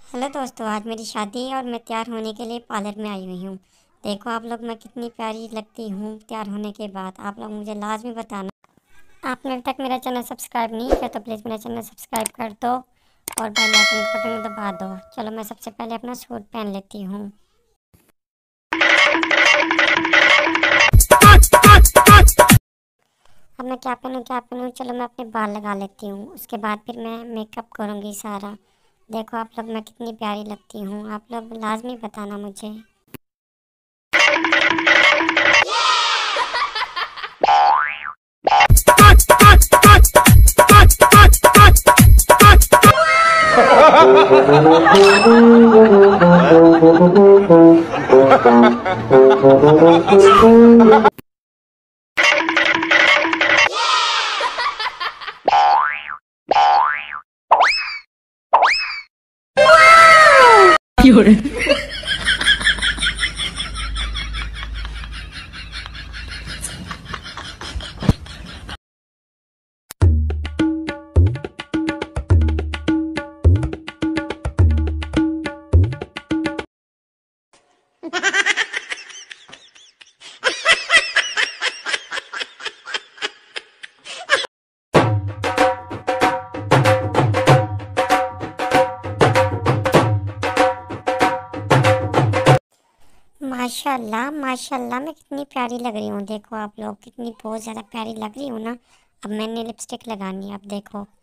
Hello दोस्तों, आज मेरी शादी है और मैं तैयार होने के लिए पार्लर में आई हुई हूँ। देखो आप लोग, मैं कितनी प्यारी लगती हूँ तैयार होने के बाद। आप लोग मुझे लाजमी बताना। आपने अभी तक मेरा चैनल सब्सक्राइब नहीं किया तो प्लीज़ मेरा चैनल सब्सक्राइब कर दो और बेल आइकन के बटन को दबा दो। चलो मैं सबसे पहले अपना सूट पहन लेती हूँ। अब मैं क्या पहनूँ, चलो मैं अपने बाल लगा लेती हूँ। उसके बाद फिर मैं मेकअप करूँगी सारा। देखो आप लोग, मैं कितनी प्यारी लगती हूँ। आप लोग लाजमी बताना मुझे। माशाल्लाह माशाल्लाह, मैं कितनी प्यारी लग रही हूँ। देखो आप लोग, कितनी बहुत ज़्यादा प्यारी लग रही हूँ ना। अब मैंने लिपस्टिक लगानी है। अब देखो